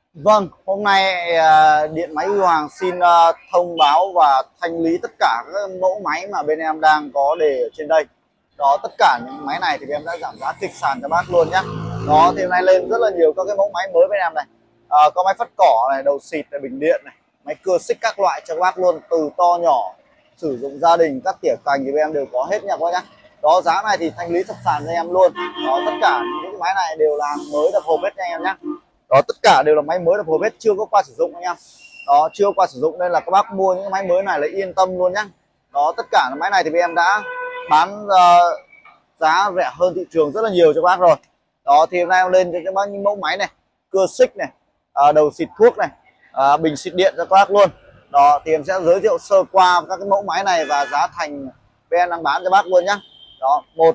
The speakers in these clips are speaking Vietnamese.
Vâng, hôm nay Điện Máy Huy Hoàng xin thông báo và thanh lý tất cả các mẫu máy mà bên em đang có để ở trên đây. Đó, tất cả những máy này thì em đã giảm giá kịch sàn cho bác luôn nhé. Đó, thì hôm nay lên rất là nhiều các cái mẫu máy mới bên em này. Có máy phất cỏ này, đầu xịt này, bình điện này, máy cưa xích các loại cho các bác luôn, từ to nhỏ, sử dụng gia đình, các tỉa cành thì bên em đều có hết nha các bác nhé. Đó, giá này thì thanh lý sập sàn cho em luôn. Đó, tất cả những máy này đều là mới đập hộp hết nha anh em nhé. Đó, tất cả đều là máy mới đập hộp hết, chưa có qua sử dụng anh em. Đó, chưa qua sử dụng nên là các bác mua những máy mới này là yên tâm luôn nhá. Đó, tất cả máy này thì bên em đã bán giá rẻ hơn thị trường rất là nhiều cho các bác rồi. Đó, thì hôm nay em lên cho các bác những mẫu máy này, cưa xích này, đầu xịt thuốc này, bình xịt điện cho các bác luôn. Đó, thì em sẽ giới thiệu sơ qua các cái mẫu máy này và giá thành bên em đang bán cho bác luôn nhá. Đó, một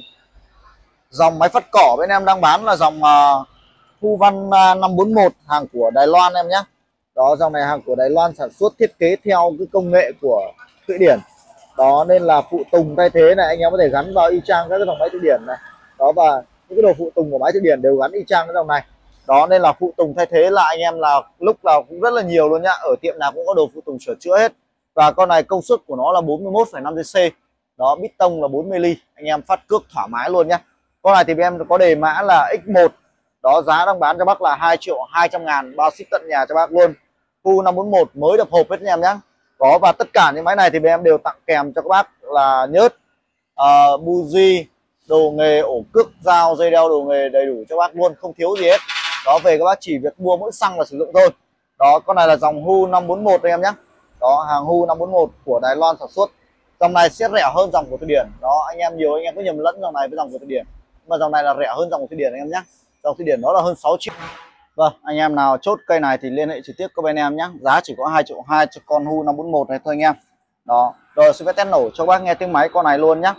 dòng máy phất cỏ bên em đang bán là dòng Thu Văn 541, hàng của Đài Loan em nhé. Đó, dòng này hàng của Đài Loan, sản xuất thiết kế theo cái công nghệ của Thụy Điển. Đó, nên là phụ tùng thay thế này anh em có thể gắn vào y chang các cái dòng máy Thụy Điển này. Đó, và những cái đồ phụ tùng của máy Thụy Điển đều gắn y chang cái dòng này. Đó, nên là phụ tùng thay thế là anh em là lúc nào cũng rất là nhiều luôn nhá. Ở tiệm nào cũng có đồ phụ tùng sửa chữa hết. Và con này công suất của nó là 41,5 cc. Đó, bít tông là 40 mm, anh em phát cước thoải mái luôn nhá. Con này thì em có đề mã là X1. Đó, giá đang bán cho bác là 2.200.000, bao ship tận nhà cho bác luôn. Fu 541 mới đập hộp hết nha em nhé. Đó, và tất cả những máy này thì em đều tặng kèm cho các bác là nhớt, buji, đồ nghề, ổ cước, dao, dây đeo, đồ nghề đầy đủ cho bác luôn, không thiếu gì hết. Đó, về các bác chỉ việc mua mỗi xăng và sử dụng thôi. Đó, con này là dòng Hu 541 đây em nhé. Đó, hàng Hu 541 của Đài Loan sản xuất. Dòng này sẽ rẻ hơn dòng của Thụy Điển. Đó, anh em nhiều anh em có nhầm lẫn dòng này với dòng của Thụy Điển. Mà dòng này là rẻ hơn dòng của Thụy Điển anh em nhé. Dòng Thụy Điển đó là hơn 6 triệu. Vâng, anh em nào chốt cây này thì liên hệ trực tiếp với bên em nhé. Giá chỉ có 2.2 triệu cho con Hu 541 này thôi anh em. Đó, rồi xin phép test nổ cho bác nghe tiếng máy con này luôn nhé.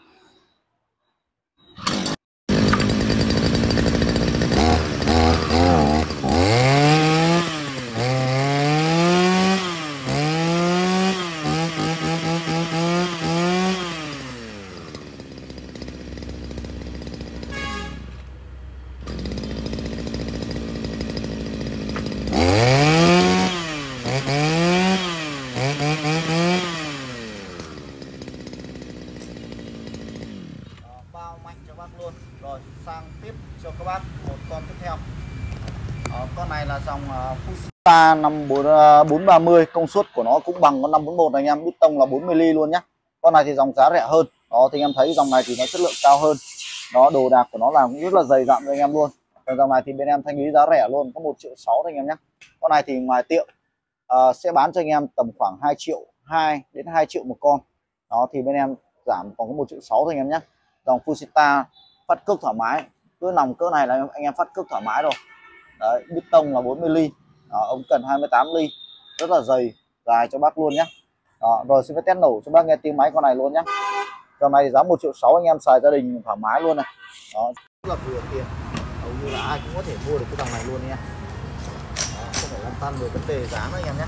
Bao mạnh cho bác luôn. Rồi sang tiếp cho các bác một con tiếp theo. Con này là dòng Fusta 430, công suất của nó cũng bằng con 541 anh em, bít tông là 40 mm luôn nhé. Con này thì dòng giá rẻ hơn. Đó, thì anh em thấy dòng này thì nó chất lượng cao hơn. Đó, đồ đạc của nó làm cũng rất là dày dặn cho anh em luôn. Còn dòng này thì bên em thanh lý giá rẻ luôn, có 1.6 triệu thôi anh em nhé. Con này thì ngoài tiệm sẽ bán cho anh em tầm khoảng 2.2 triệu đến 2 triệu một con. Đó, thì bên em giảm còn có 1.6 triệu thôi anh em nhé. Dòng Fusta phát cước thoải mái, cứ nòng cỡ này là anh em phát cước thoải mái rồi. Đấy, bít tông là 40 mm. Đó, ống cần 28 mm, rất là dày dài cho bác luôn nhé. Đó, rồi xin phép test nổ cho bác nghe tiếng máy con này luôn nhé. Dòng này thì giá 1.6 triệu anh em xài gia đình thoải mái luôn này. Đó, rất là vừa tiền, hầu như là ai cũng có thể mua được cái dòng này luôn nha. Đó, không phải lăn tăn về vấn đề giá nữa anh em nhé.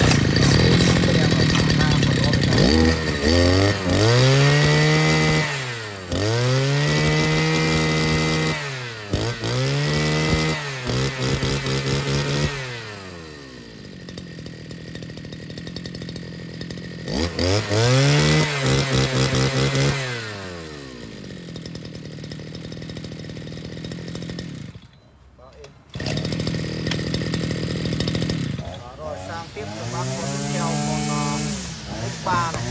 Rồi sang tiếp cho bác con tiếp theo con X3 này.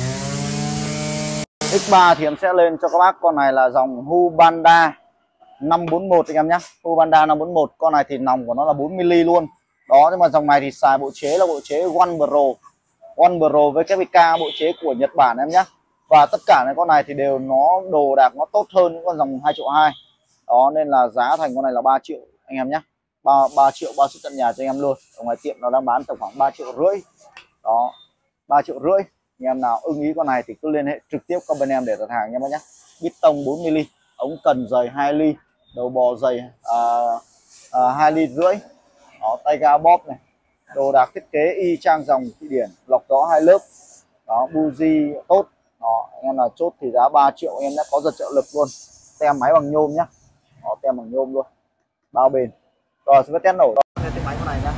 X3 thì em sẽ lên cho các bác con này là dòng Hubanda 541 anh em nhé. Hubanda 541, con này thì nòng của nó là 40 mm luôn. Đó, nhưng mà dòng này thì xài bộ chế là bộ chế One Pro với KPK, bộ chế của Nhật Bản em nhé. Và tất cả những con này thì đều nó đồ đạc nó tốt hơn những con dòng 2.2 triệu. Đó, nên là giá thành con này là 3 triệu anh em nhé. 3 triệu bao ship tận nhà cho anh em luôn. Ở ngoài tiệm nó đang bán tầm khoảng 3,5 triệu. Đó, 3,5 triệu. Anh em nào ưng ý con này thì cứ liên hệ trực tiếp qua bên em để đặt hàng nha bác nhé. Bít tông 40 mm, ống cần dày 2 ly, đầu bò dày 2,5 ly. Đó, tay ga bóp này, đồ đạc thiết kế y chang dòng Thụy Điển, lọc gió 2 lớp. Đó, buji tốt. Đó, anh em nào chốt thì giá 3 triệu anh em nhé, có giật trợ lực luôn. Tem máy bằng nhôm nhá. Đó, tem bằng nhôm luôn, bao bền. Rồi xin phép test nổ. cái máy con này nhá.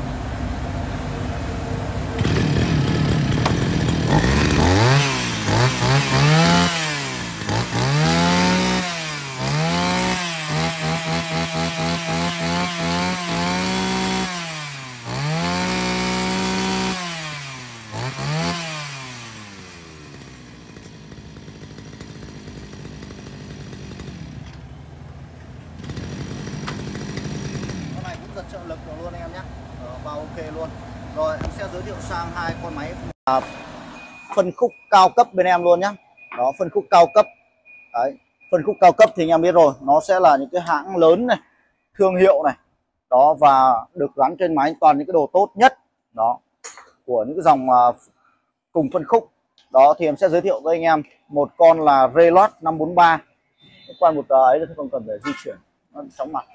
Con này cũng giật trợ lực được luôn anh em nhé, vào ok luôn. Rồi em sẽ giới thiệu sang hai con máy phân khúc cao cấp bên em luôn nhé. Đó, phân khúc cao cấp. Đấy, phân khúc cao cấp thì anh em biết rồi, nó sẽ là những cái hãng lớn này, thương hiệu này. Đó, và được gắn trên máy toàn những cái đồ tốt nhất đó của những cái dòng cùng phân khúc. Đó thì em sẽ giới thiệu với anh em một con là Relot 543. Qua một ấy thì không cần phải di chuyển, nó chóng mặt.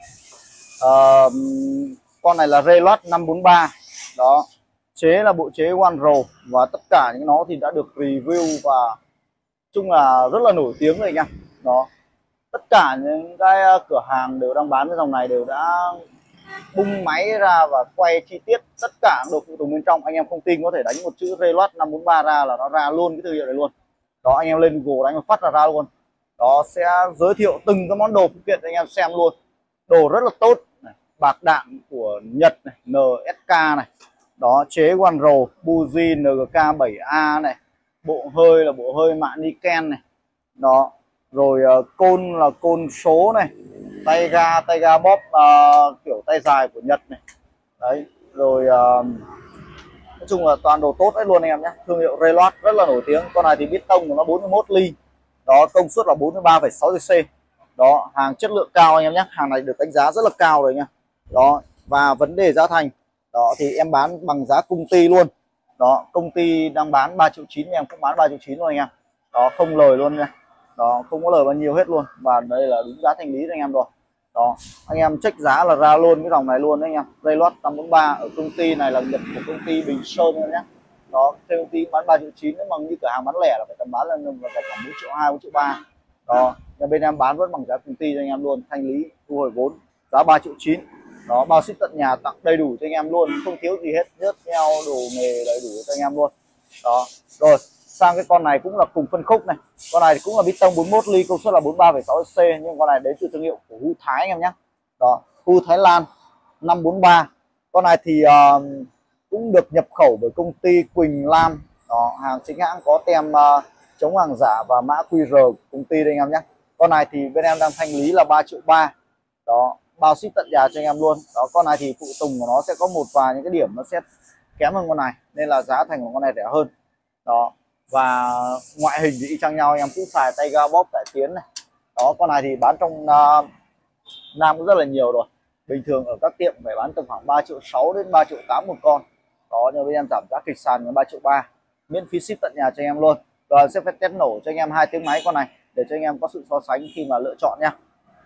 Con này là Relot 543. Đó, chế là bộ chế One Row và tất cả những nó thì đã được review và chung là rất là nổi tiếng rồi anh em. Đó, tất cả những cái cửa hàng đều đang bán cái dòng này đều đã bung máy ra và quay chi tiết tất cả đồ phụ tùng bên trong. Anh em không tin có thể đánh một chữ Relot 543 ra là nó ra luôn cái thương hiệu này luôn. Đó, anh em lên Google đánh phát ra luôn. Đó, sẽ giới thiệu từng cái món đồ phụ kiện cho anh em xem luôn. Đồ rất là tốt này, bạc đạn của Nhật này, NSK này. Đó, chế One Row, buji NGK 7A này, bộ hơi là bộ hơi mạ Niken này. Đó, rồi côn là côn số này, tay ga bóp kiểu tay dài của Nhật này. Đấy, rồi nói chung là toàn đồ tốt đấy luôn anh em nhé. Thương hiệu Relot rất là nổi tiếng. Con này thì bít tông của nó 41 ly. Đó, công suất là 43,6 cc. Đó, hàng chất lượng cao anh em nhé. Hàng này được đánh giá rất là cao rồi nha. Đó, và vấn đề giá thành. Đó thì em bán bằng giá công ty luôn. Đó, công ty đang bán 3,9 triệu, em cũng bán 3,9 triệu luôn anh em. Đó, không lời luôn nha. Đó, không có lời bao nhiêu hết luôn. Và đây là đúng giá thành lý cho anh em rồi. Đó, anh em check giá là ra luôn cái dòng này luôn đấy anh em. Relot 543 ở công ty này là nhập của công ty Bình Sơn nhé. Đó, theo công ty bán 3,9 triệu, nhưng mà như cửa hàng bán lẻ là phải tầm bán lên là khoảng 4,2 triệu, 4,3 triệu. Đó, nhà bên em bán vẫn bằng giá công ty cho anh em luôn, thanh lý thu hồi vốn giá 3,9 triệu. Đó, bao ship tận nhà, tặng đầy đủ cho anh em luôn, không thiếu gì hết, nhớt nheo đồ nghề đầy đủ cho anh em luôn. Đó, rồi sang cái con này cũng là cùng phân khúc này. Con này thì cũng là bít tông 41 ly, công suất là 43,6 cc, nhưng con này đến từ thương hiệu của Hu Thái anh em nhé. Đó, Hu Thái Lan 543. Con này thì cũng được nhập khẩu bởi công ty Quỳnh Lam. Đó, hàng chính hãng, có tem chống hàng giả và mã QR của công ty đây anh em nhé. Con này thì bên em đang thanh lý là 3,3 triệu. Đó, bao ship tận nhà cho anh em luôn. Đó, con này thì phụ tùng của nó sẽ có một vài những cái điểm nó sẽ kém hơn con này, nên là giá thành của con này rẻ hơn. Đó, và ngoại hình thì y chang nhau, anh em cũng xài tay ga bóp cải tiến này. Đó, con này thì bán trong Nam cũng rất là nhiều rồi. Bình thường ở các tiệm phải bán tầm khoảng 3,6 triệu đến 3,8 triệu một con. Đó, nhưng bên em giảm giá kịch sàn là 3,3 triệu, miễn phí ship tận nhà cho anh em luôn. Rồi sẽ phải test nổ cho anh em 2 tiếng máy con này để cho anh em có sự so sánh khi mà lựa chọn nha.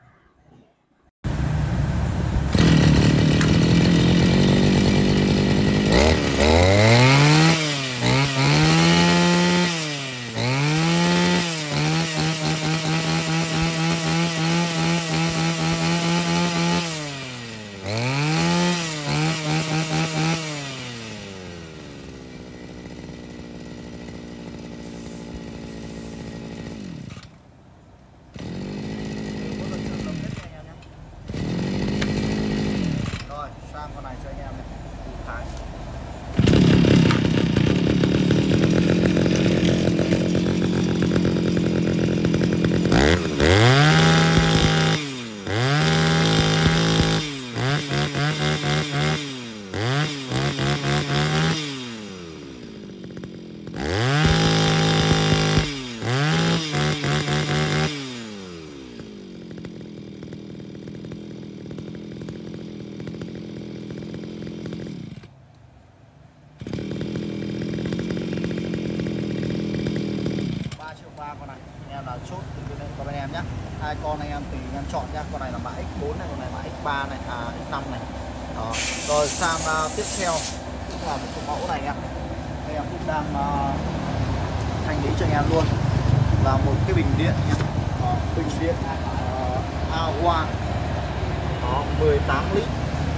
Rồi sang con này cho anh em này. Thái. Con này anh em là chốt từ bên em nhé. Hai con anh em tùy anh em chọn nhá. Con này là mã X4 này, con này mã X3 này, X5 này. Đó, rồi sang tiếp theo cũng là một cái mẫu này anh em cũng đang thanh lý cho anh em luôn, là một cái bình điện nhé. Bình điện Awa. Đó, 18 lít.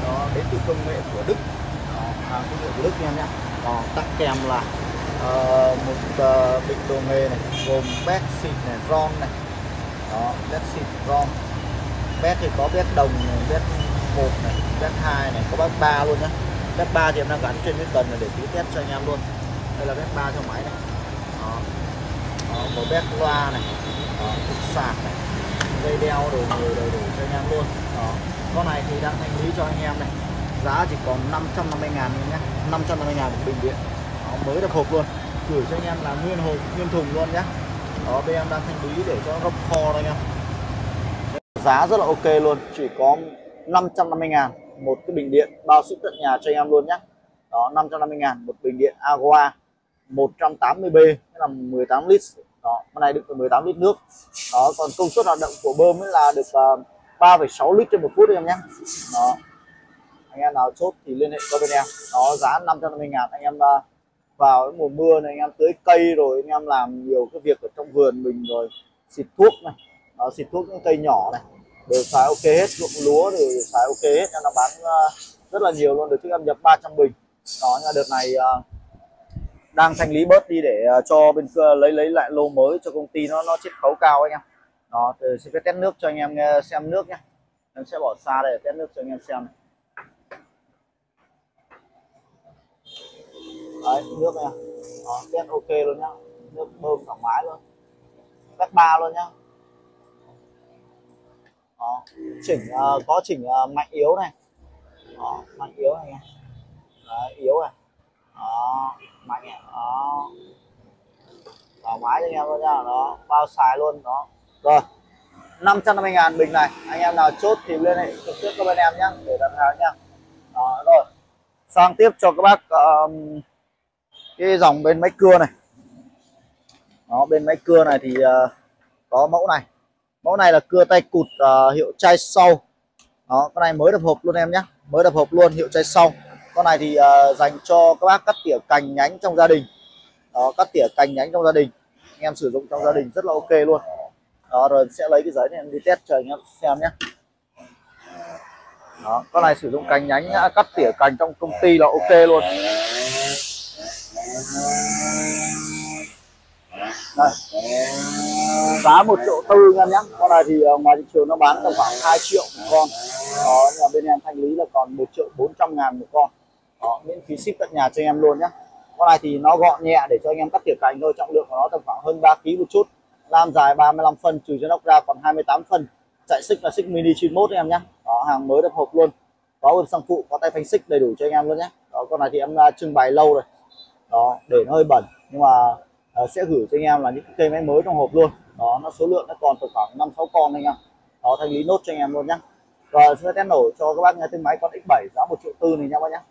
đó, đến từ công nghệ của Đức, hàng công nghệ của Đức em nhé. Đó, tặng kèm là một bịch đồ nghề này, gồm bét xịt này, ron này, đó, bét xịt ron, bét thì có bét đồng này, bét 1 này, bét 2 này, có bét 3 luôn nhá. Bét 3 thì em đang gắn trên cái cần này để tí test cho anh em luôn. Đây là bét 3 cho máy này. Đó. Đó, có bét loa này, cục sạc này, dây đeo đồ người đầy đủ cho anh em luôn. Đó. Con này thì đang thanh lý cho anh em này, giá chỉ còn 550.000 nhé, 550.000 một bình điện. Đó, mới đập hộp luôn, gửi cho anh em là nguyên hộp nguyên thùng luôn nhé. Đó, bên em đang thanh lý để cho nó gấp kho đây anh em. Giá rất là ok luôn, chỉ có 550.000 một cái bình điện bao ship tận nhà cho anh em luôn nhé. Đó, 550.000 một bình điện Aqua 180B, là 18 lít. Đó, con này đựng được 18 lít nước. Đó, còn công suất hoạt động của bơm ấy là được 3,6 lít trên 1 phút em nhé. Đó, anh em nào chốt thì liên hệ qua bên em. Đó, giá 550.000. Anh em vào mùa mưa này anh em tưới cây rồi anh em làm nhiều cái việc ở trong vườn mình rồi xịt thuốc này. Đó, xịt thuốc những cây nhỏ này đều xài ok hết, ruộng lúa đều xài ok hết. Em đang bán rất là nhiều luôn, được trước em nhập 300 bình. Đó, nhưng đợt này đang thanh lý bớt đi để cho bên lấy lại lô mới cho công ty nó chiết khấu cao anh em. Đó, thì xin phép test nước cho anh em xem nước nhé. Em sẽ bỏ xa đây để test nước cho anh em xem này. Đấy, nước này. Đó, test ok luôn nhá, nước bơm thoải mái luôn, bét 3 luôn nhá. Đó, chỉnh có chỉnh mạnh yếu này. Đó, mạnh yếu này nha. Đấy, yếu này. Đó, mạnh này. Đó, thoải mái cho anh em luôn nha. Đó, bao xài luôn. Đó, rồi 550.000 bình này. Anh em nào chốt thì liên hệ trực tiếp với bên em nhé để đặt hàng nhá. Đó, rồi sang tiếp cho các bác cái dòng bên máy cưa này. Đó, bên máy cưa này thì có mẫu này. Mẫu này là cưa tay cụt hiệu chai sau. Đó, con này mới đập hộp luôn em nhé, mới đập hộp luôn, hiệu chai sau. Con này thì dành cho các bác cắt tỉa cành nhánh trong gia đình. Đó, cắt tỉa cành nhánh trong gia đình, anh em sử dụng trong gia đình rất là ok luôn. Đó, rồi sẽ lấy cái giấy này em đi test cho anh em xem nhé. Đó, con này sử dụng cành nhánh cắt tỉa cành trong công ty là ok luôn. Đây. Giá 1,4 triệu em nhé. Con này thì ngoài thị trường nó bán tầm khoảng 2 triệu một con. Đó, nhưng mà bên em thanh lý là còn 1.400.000 một con. Đó, miễn phí ship tận nhà cho em luôn nhé. Con này thì nó gọn nhẹ để cho anh em cắt tỉa cành thôi, trọng lượng của nó tầm khoảng hơn 3 kg một chút. Lam dài 35 phân, trừ cho nóc ra còn 28 phân. Chạy xích là xích mini 91 em nhé. Đó, hàng mới đập hộp luôn. Có bơm xăng phụ, có tay phanh xích đầy đủ cho anh em luôn nhé. Đó, con này thì em trưng bày lâu rồi. Đó, để nó hơi bẩn nhưng mà sẽ gửi cho anh em là những cây máy mới trong hộp luôn. Đó, nó số lượng nó còn tầm khoảng 5-6 con anh em. Đó, thanh lý nốt cho anh em luôn nhé. Rồi sẽ test nổ cho các bác nghe tên máy con X7 giá 1,4 triệu này nha bác nhé.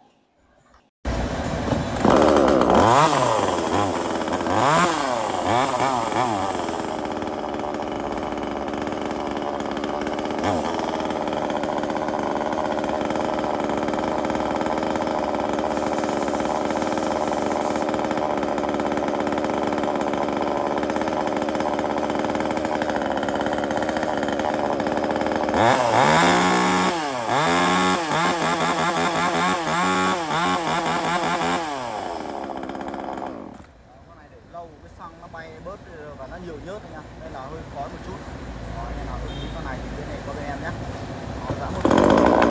Bớt và nó nhiều nhớt nha, nên là hơi khói một chút. Đó, anh em nào ưng ý con này thì liên hệ qua bên em nhé. Giá 1 triệu.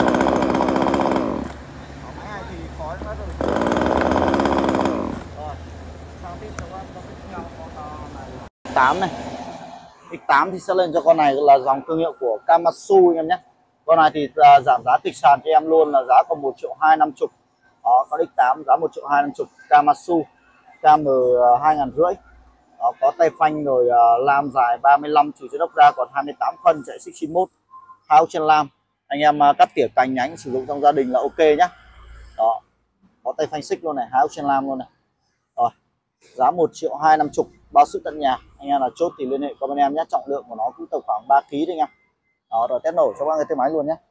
Máy này thì khói nó rồi. Rồi sang tiếp cho con tiếp theo con này là X8 này. X8 thì sẽ lên cho con này là dòng thương hiệu của Komatsu anh em nhé. Con này thì giảm giá kịch sàn cho em luôn, là giá còn 1.250.000. Đó, con X8 giá 1.250.000 Komatsu KM 2.500. Đó, có tay phanh rồi lam dài 35, trừ cho nóc ra còn 28 phân, chạy xích 91, 2 ốc trên lam. Anh em cắt tỉa cành nhánh sử dụng trong gia đình là ok nhá. Đó, có tay phanh xích luôn này, 2 ốc trên lam luôn này. Rồi, giá 1.250.000 bao ship tận nhà. Anh em là chốt thì liên hệ qua bên em nhé. Trọng lượng của nó cũng tầm khoảng 3 kg đấy anh em. Đó, rồi test nổ cho các cái máy luôn nhé.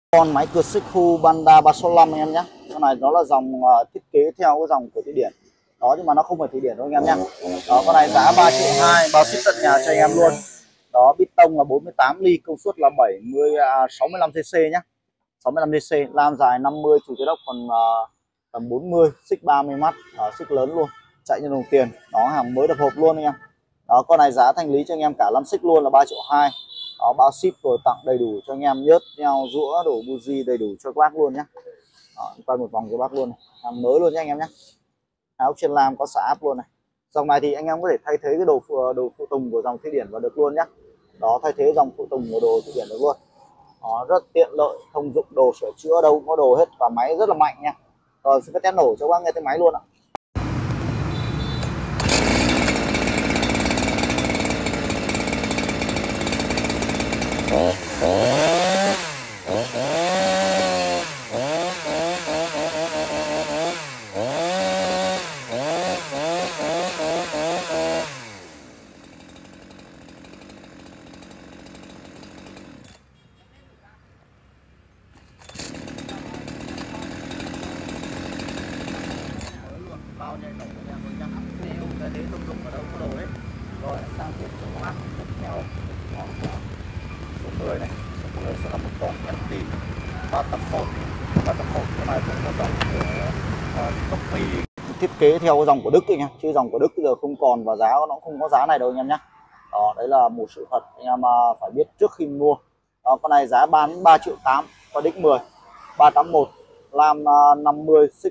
Con máy cưa xích Hu Banda 365 anh em nhé. Con này nó là dòng thiết kế theo cái dòng của Thụy Điển đó, nhưng mà nó không phải Thụy Điển đâu anh em nhé. Đó, con này giá 3,2 triệu, bao ship tận nhà cho anh em luôn. Đó, bít tông là 48 ly, công suất là 65 cc nhé, 65 cc, lam dài 50, chủ chế đốc còn tầm 40, xích 30 mắt, xích lớn luôn, chạy như đồng tiền. Đó, hàng mới đập hộp luôn anh em. Đó, con này giá thanh lý cho anh em cả 5 xích luôn là 3,2 triệu. Đó, bao ship rồi tặng đầy đủ cho anh em, nhớt, nheo, rũa, đổ buji đầy đủ cho các bác luôn nhé. Đó, quay một vòng cho bác luôn này. Hàng mới luôn nhé anh em nhé. Áo trên lam có xả áp luôn này. Dòng này thì anh em có thể thay thế cái đồ phụ tùng của dòng Thụy Điển vào được luôn nhé. Đó, thay thế dòng phụ tùng của đồ Thụy Điển được luôn. Đó, rất tiện lợi, thông dụng, đồ sửa chữa đâu cũng có đồ hết, và máy rất là mạnh nha. Rồi sẽ test nổ cho bác nghe tiếng máy luôn ạ. Bao nhảy nổ cho em nhá. Cái thế thông dụng ở đâu có đồ hết. Rồi sang tiếp cho các bác theo số 10 này. Số 10 sẽ là một con MT 381. 381 cái này cũng có dòng copy thiết kế theo dòng của Đức anh em, chứ dòng của Đức bây giờ không còn, và giá nó không có giá này đâu anh em nhé. Đó, đấy là một sự thật anh em phải biết trước khi mua. Đó, con này giá bán 3,8 triệu, con đích 10 381, lam 50, xích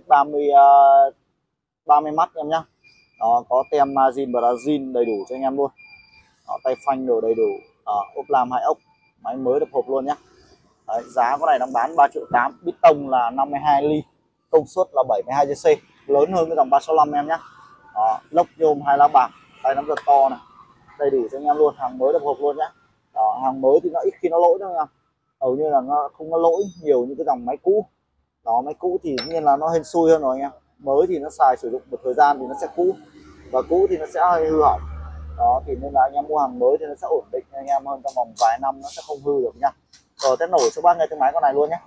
30 mắt em nhá. Đó, có tem zin Brazil đầy đủ cho anh em luôn. Đó, tay phanh đồ đầy đủ. Đó, ốp lam 2 ốc, máy mới đập hộp luôn nhá. Đấy, giá con này đang bán 3,8 triệu, bít tông là 52 ly, công suất là 72 cc, lớn hơn cái dòng 365 em nhá. Đó, lốc nhôm 2 lá bạc, tay nắm giật to này, đầy đủ cho anh em luôn, hàng mới đập hộp luôn nhá. Đó, hàng mới thì nó ít khi nó lỗi đâu anh em, hầu như là nó không có lỗi nhiều như cái dòng máy cũ. Đó, máy cũ thì nhiên là nó hên xui hơn rồi anh em. Mới thì nó xài sử dụng một thời gian thì nó sẽ cũ, và cũ thì nó sẽ hơi hư hỏng. Đó, thì nên là anh em mua hàng mới thì nó sẽ ổn định anh em hơn, trong vòng vài năm nó sẽ không hư được nha. Rồi test nổ cho bác nghe tiếng máy con này luôn nhé.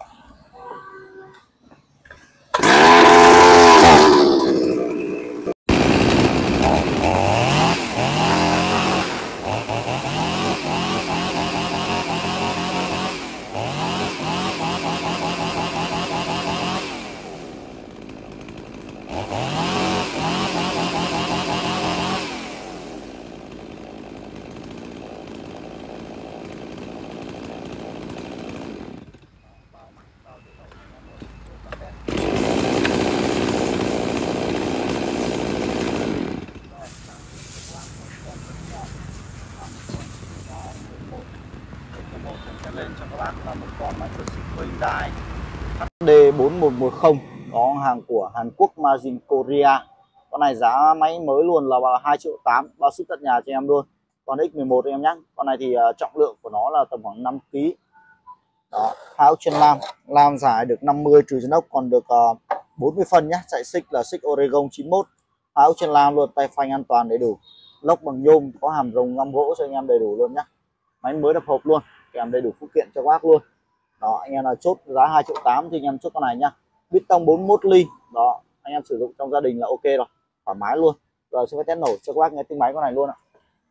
Lên cho các bác là một con máy cưa xích Hyundai HD4110, có hàng của Hàn Quốc, Majin Korea. Con này giá máy mới luôn là 2,8 triệu, bao ship tận nhà cho em luôn. Con X11 em nhé. Con này thì trọng lượng của nó là tầm khoảng 5 kg. Đó, áo trên lam dài được 50, trừ chân ốc còn được 40 phân nhé. Chạy xích là xích Oregon 91, áo trên lam luôn, tay phanh an toàn đầy đủ, lốc bằng nhôm, có hàm rồng ngăm gỗ cho anh em đầy đủ luôn nhé. Máy mới đập hộp luôn, kèm đầy đủ phụ kiện cho các bác luôn. Đó, anh em là chốt giá 2,8 triệu thì anh em chốt con này nhá. Bít tông 41 ly. Đó, anh em sử dụng trong gia đình là ok rồi, thoải mái luôn. Rồi sẽ phải test nổ cho các bác nghe tiếng máy con này luôn ạ.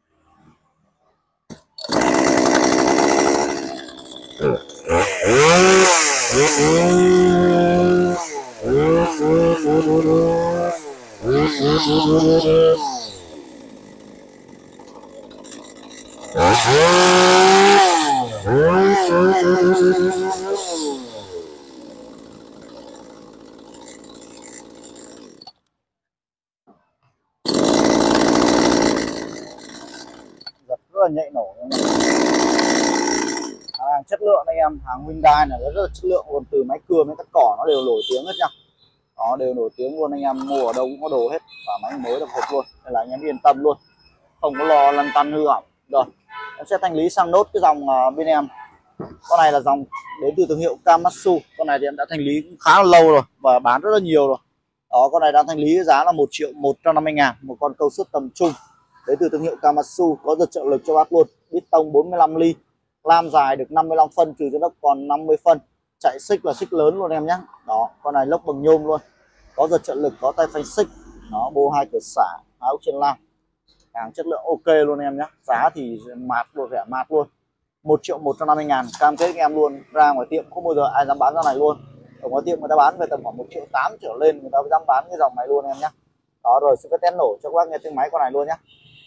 Rất là nhạy nổ. Hàng chất lượng anh em, hàng Hyundai này rất là chất lượng luôn, từ máy cưa đến cắt cỏ nó đều nổi tiếng hết nha. Đó, đều nổi tiếng luôn, anh em mua ở đâu cũng có đồ hết, và máy mới đập hộp luôn, nên là anh em yên tâm luôn, không có lo lăn tăn hư hỏng. Rồi em sẽ thanh lý sang nốt cái dòng bên em. Con này là dòng đến từ thương hiệu Kamatsu. Con này thì em đã thanh lý cũng khá là lâu rồi và bán rất là nhiều rồi. Đó, con này đang thanh lý giá là 1.150.000, một con câu suất tầm trung đến từ thương hiệu Kamatsu, có giật trợ lực cho bác luôn. Bít tông 45 ly, lam dài được 55 phân, trừ chân ốc còn 50 phân, chạy xích là xích lớn luôn em nhé. Đó, con này lốc bằng nhôm luôn, có giật trợ lực, có tay phanh xích, nó bô 2 cửa xả, áo trên lam, hàng chất lượng ok luôn em nhé. Giá thì mạt luôn, rẻ mạt luôn, 1.150.000, cam kết em luôn. Ra ngoài tiệm không bao giờ ai dám bán ra này luôn. Ở ngoài tiệm người ta bán về tầm khoảng 1.800.000 trở lên, người ta dám bán cái dòng này luôn em nhé. Đó, rồi xin phép test nổ cho các bác nghe tiếng máy con này luôn nhé.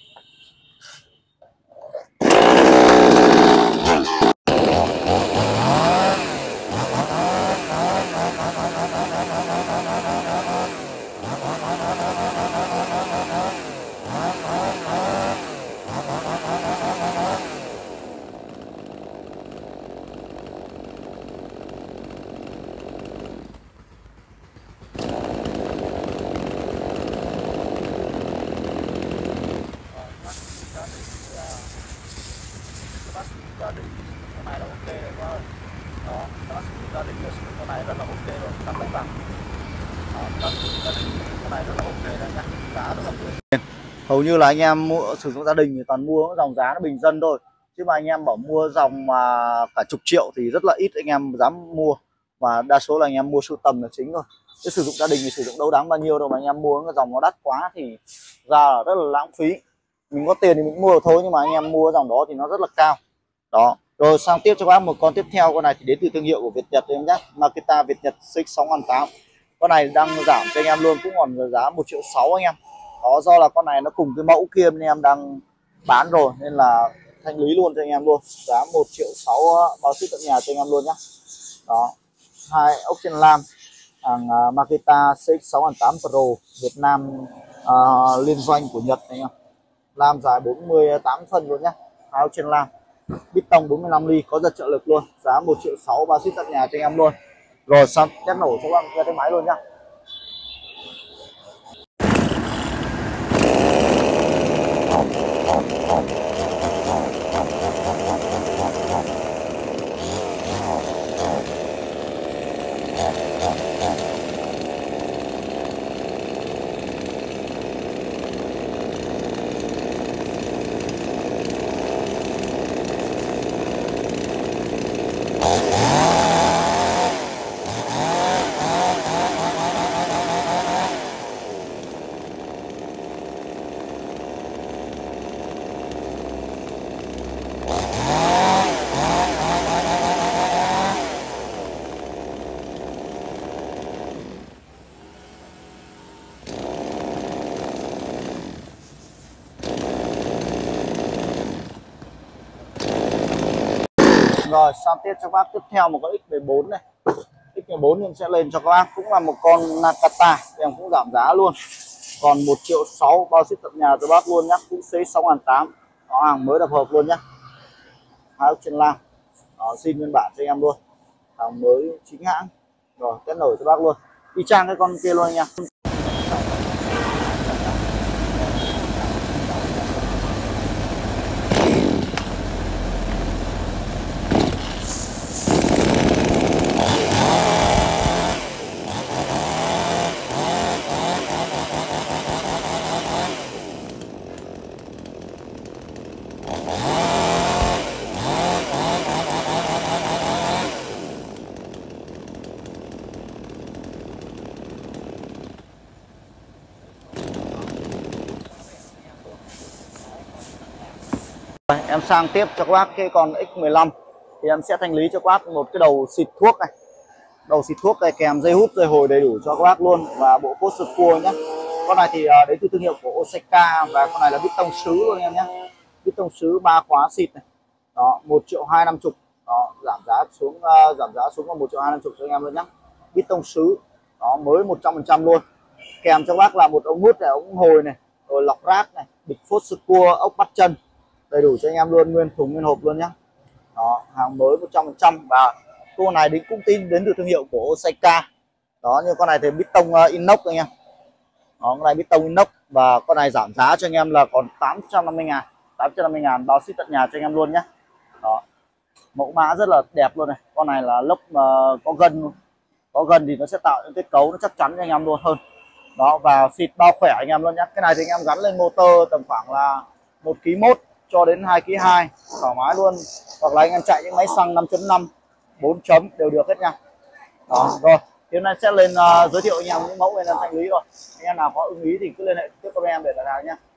Gia đình con này là ok rồi các ơi. Đó, bác sĩ gia đình là con này rất là ok rồi, tặng bánh bằng. Bác sĩ gia đình con này rất là ok rồi nhá, giá rất là tuyệt. Hầu như là anh em mua sử dụng gia đình thì toàn mua dòng giá nó bình dân thôi, chứ mà anh em bảo mua dòng mà cả chục triệu thì rất là ít anh em dám mua, và đa số là anh em mua sưu tầm là chính thôi. Chứ sử dụng gia đình thì sử dụng đâu đáng bao nhiêu đâu, mà anh em mua cái dòng nó đắt quá thì ra là rất là lãng phí. Mình có tiền thì mình mua được thôi, nhưng mà anh em mua dòng đó thì nó rất là cao. Đó, rồi sang tiếp cho các bác một con tiếp theo. Con này thì đến từ thương hiệu của Việt Nhật em nhé, Makita Việt Nhật CX-6008. Con này đang giảm cho anh em luôn, cũng còn giá 1.600.000 anh em. Đó, do là con này nó cùng cái mẫu kia anh em đang bán rồi nên là thanh lý luôn cho anh em luôn, giá 1.600.000 bao ship tận nhà cho anh em luôn nhé. Đó, hai ốc trên lam, hàng Makita CX-6008 Pro Việt Nam, liên doanh của Nhật anh em. Lam dài 48 phân luôn nhé, hai ốc trên lam, bít tông 45 ly, có giật trợ lực luôn, giá 1.600.000 bao ship tận nhà cho anh em luôn. Rồi xong test nổ cho các bạn nghe cái máy luôn nhá. Rồi sang tiếp cho các bác tiếp theo một con X14 này. X14 em sẽ lên cho các bác, cũng là một con Nakata, em cũng giảm giá luôn, còn 1.600.000 bao ship tận nhà cho bác luôn nhé, cũng CX-6008. Đó, hàng mới đập hộp luôn nhé, hai ốc trên lam. Đó, xin nguyên bản cho em luôn, hàng mới chính hãng. Rồi test nổi cho bác luôn, y chang cái con kia luôn anh em. Em sang tiếp cho các bác cái con X15 thì em sẽ thanh lý cho các bác một cái đầu xịt thuốc này, đầu xịt thuốc này kèm dây hút dây hồi đầy đủ cho các bác luôn, và bộ phốt sơ cua nhé. Con này thì đến từ thương hiệu của Osaka, và con này là bít tông sứ luôn em nhé, bít tông sứ 3 khóa xịt này. Đó, 1.250.000. Đó, giảm giá xuống còn 1.250.000 cho anh em luôn nhé, bít tông sứ. Đó, mới 100% luôn, kèm cho các bác là một ống hút này, ống hồi này, rồi lọc rác này, bịch phốt sơ cua, ốc bắt chân đầy đủ cho anh em luôn, nguyên thùng nguyên hộp luôn nhé. Đó, hàng mới 100%. Và con này cũng đến từ thương hiệu của Osaka. Đó, như con này thì bít tông inox anh em. Đó, con này bít tông inox, và con này giảm giá cho anh em là còn 850.000, 850.000 bao ship tận nhà cho anh em luôn nhé. Đó, mẫu mã rất là đẹp luôn này, con này là lốc có gân luôn. Có gân thì nó sẽ tạo những kết cấu nó chắc chắn cho anh em luôn hơn. Đó, và xịt bao khỏe anh em luôn nhé. Cái này thì anh em gắn lên motor tầm khoảng là 1,1 kg cho đến 2,2 kg thoải mái luôn, hoặc là anh em chạy những máy xăng 5.5 4 chấm đều được hết nha. Đó, rồi thì hôm nay sẽ lên giới thiệu anh em những mẫu bên em thanh lý rồi. Anh em nào có ưng ý thì cứ liên hệ trực tiếp với em để đặt hàng nha.